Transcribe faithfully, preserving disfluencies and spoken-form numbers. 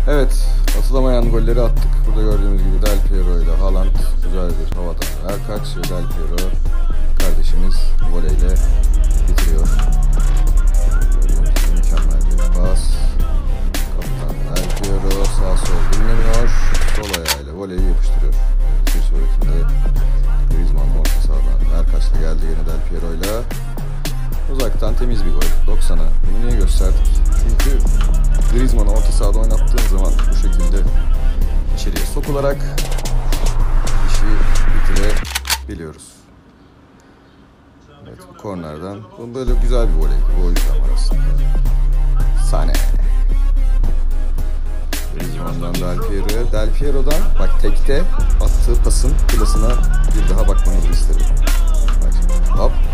Evet, atılamayan golleri attık. Burada gördüğümüz gibi Del Piero ile Haaland güzel bir havadan Erkaç ve Del Piero kardeşimiz voleyle bitiriyor. Mükemmel bir pas. Kaptan Del Piero sağ sol dinlemiyor. Sol ayağıyla voleyi yapıştırıyor. Bir sonrakinde Griezmann orta sahadan Erkaç'la geldi yine Del Piero ile. Uzaktan temiz bir gol. doksana. Bunu niye gösterdik? Çünkü Griezmann'ı orta sahada oynattığın zaman bu şekilde içeriye sokularak işi bitirebiliyoruz. Evet, bu kornerden. Bu böyle güzel bir voleydi. Bu yüzden var aslında. Sane. Griezmann'dan Del Piero'ya. Del Piero'dan bak tekte attığı pasın klasına bir daha bakmanızı isterim. Bak şimdi. Hop.